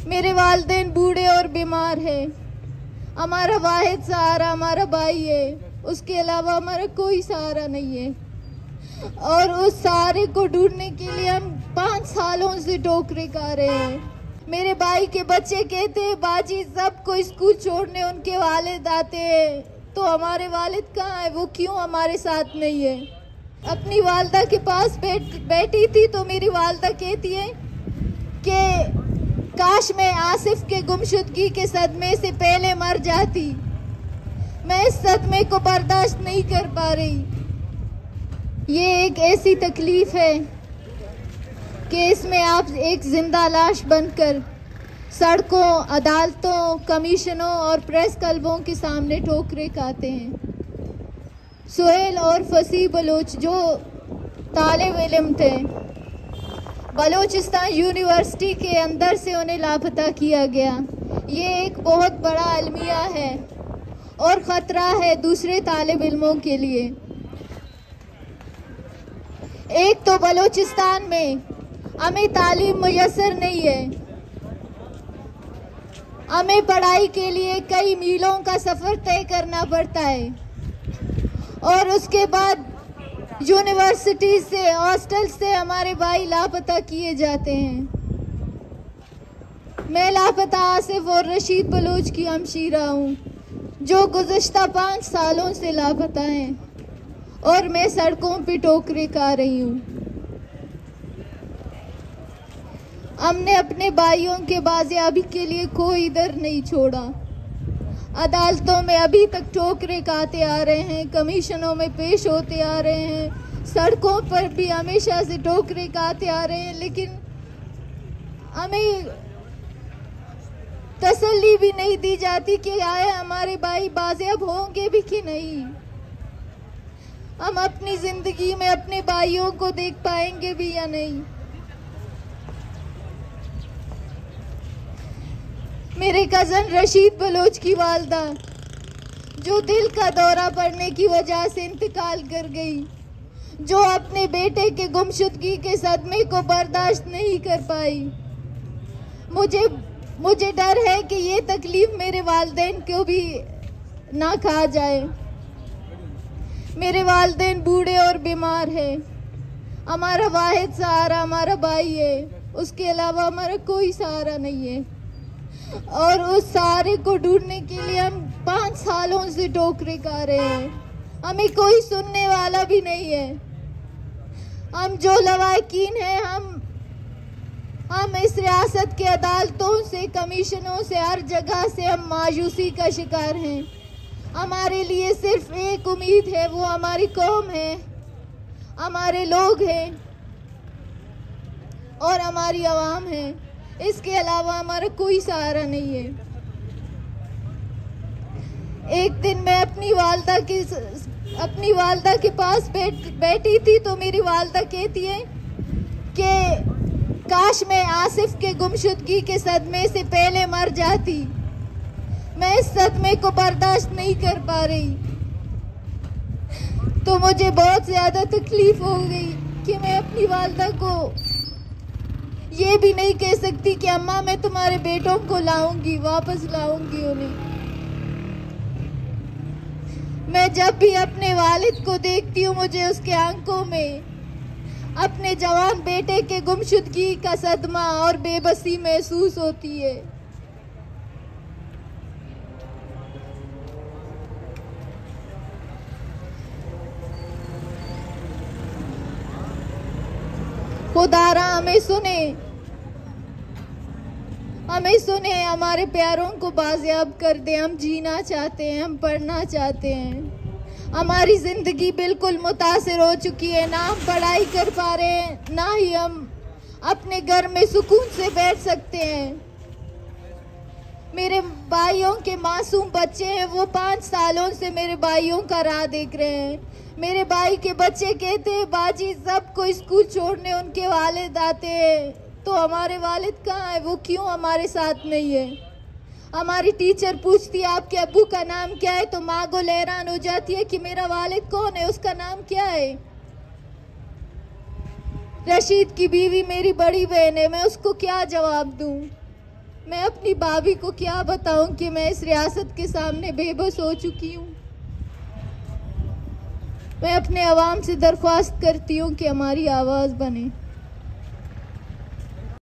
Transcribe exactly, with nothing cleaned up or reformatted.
मेरे वालिदैन बूढ़े और बीमार हैं। हमारा वाहिद सहारा हमारा भाई है, उसके अलावा हमारा कोई सहारा नहीं है। और उस सहारे को ढूंढने के लिए हम पाँच सालों से ठोकरें खा रहे हैं। मेरे भाई के बच्चे कहते हैं बाजी सबको स्कूल छोड़ने उनके वालिद आते हैं, तो हमारे वालिद कहाँ है, वो क्यों हमारे साथ नहीं है। अपनी वालदा के पास बैठ बैठी थी तो मेरी वालदा कहती है कि काश मैं आसिफ के गुमशुदगी के सदमे से पहले मर जाती। मैं इस सदमे को बर्दाश्त नहीं कर पा रही। ये एक ऐसी तकलीफ है कि इसमें आप एक जिंदा लाश बनकर सड़कों, अदालतों, कमीशनों और प्रेस क्लबों के सामने ठोकरें खाते हैं। सुहेल और फसी बलोच जो तालिब इल्म थे, बलूचिस्तान यूनिवर्सिटी के अंदर से उन्हें लापता किया गया। ये एक बहुत बड़ा अलमिया है और ख़तरा है दूसरे तालिब इल्मों के लिए। एक तो बलूचिस्तान में हमें तालीम मुयस्सर नहीं है। हमें पढ़ाई के लिए कई मीलों का सफ़र तय करना पड़ता है और उसके बाद यूनिवर्सिटी से, हॉस्टल से हमारे भाई लापता किए जाते हैं। मैं लापता आसिफ और रशीद बलोच की हमशीरा हूँ जो गुज़श्ता पाँच सालों से लापता हैं और मैं सड़कों पे ठोकरें खा रही हूँ। हमने अपने भाइयों के बाजियाबी के लिए कोई दर नहीं छोड़ा। अदालतों में अभी तक ठोकरें खाते आ रहे हैं, कमीशनों में पेश होते आ रहे हैं, सड़कों पर भी हमेशा से ठोकरें खाते आ रहे हैं, लेकिन हमें तसल्ली भी नहीं दी जाती कि आए हमारे भाई बाजियाब होंगे भी कि नहीं। हम अपनी जिंदगी में अपने भाइयों को देख पाएंगे भी या नहीं। मेरे कज़न रशीद बलोच की वालदा जो दिल का दौरा पड़ने की वजह से इंतकाल कर गई, जो अपने बेटे के गुमशुदगी के सदमे को बर्दाश्त नहीं कर पाई। मुझे मुझे डर है कि ये तकलीफ मेरे वालिदैन को भी ना खा जाए। मेरे वालिदैन बूढ़े और बीमार हैं। हमारा वाहिद सहारा हमारा भाई है, उसके अलावा हमारा कोई सहारा नहीं है। और उस सहारे को ढूंढने के लिए हम पाँच सालों से ठोकरें खा रहे हैं। हमें कोई सुनने वाला भी नहीं है। हम जो लवाकिन हैं, हम हम इस रियासत के अदालतों से, कमीशनों से, हर जगह से हम मायूसी का शिकार हैं। हमारे लिए सिर्फ एक उम्मीद है, वो हमारी कौम है, हमारे लोग हैं और हमारी आवाम है। इसके अलावा हमारा कोई सहारा नहीं है। एक दिन मैं अपनी वालदा के अपनी वालदा के पास बैठ बैठी थी तो मेरी वालदा कहती है कि काश मैं आसिफ के गुमशुदगी के सदमे से पहले मर जाती। मैं इस सदमे को बर्दाश्त नहीं कर पा रही। तो मुझे बहुत ज़्यादा तकलीफ हो गई कि मैं अपनी वालदा को ये भी नहीं कह सकती कि अम्मा मैं तुम्हारे बेटों को लाऊंगी, वापस लाऊंगी उन्हें। मैं जब भी अपने वालिद को देखती हूँ मुझे उसके आंखों में अपने जवान बेटे के गुमशुदगी का सदमा और बेबसी महसूस होती है। खुदारा हमें सुने, हमें सुने, हमारे प्यारों को बाजियाब कर दे। हम जीना चाहते हैं, हम पढ़ना चाहते हैं। हमारी ज़िंदगी बिल्कुल मुतासिर हो चुकी है। ना हम पढ़ाई कर पा रहे हैं, ना ही हम अपने घर में सुकून से बैठ सकते हैं। मेरे भाइयों के मासूम बच्चे हैं, वो पाँच सालों से मेरे भाइयों का राह देख रहे हैं। मेरे भाई के बच्चे कहते हैं बाजी सबको स्कूल छोड़ने उनके वालिद आते हैं, तो हमारे वालिद कहाँ है, वो क्यों हमारे साथ नहीं है। हमारी टीचर पूछती है आपके अब्बू का नाम क्या है, तो माँ को हैरान हो जाती है कि मेरा वालिद कौन है, उसका नाम क्या है। रशीद की बीवी मेरी बड़ी बहन है, मैं उसको क्या जवाब दूँ। मैं अपनी भाभी को क्या बताऊं कि मैं इस रियासत के सामने बेबस हो चुकी हूं। मैं अपने अवाम से दरख्वास्त करती हूं कि हमारी आवाज़ बने।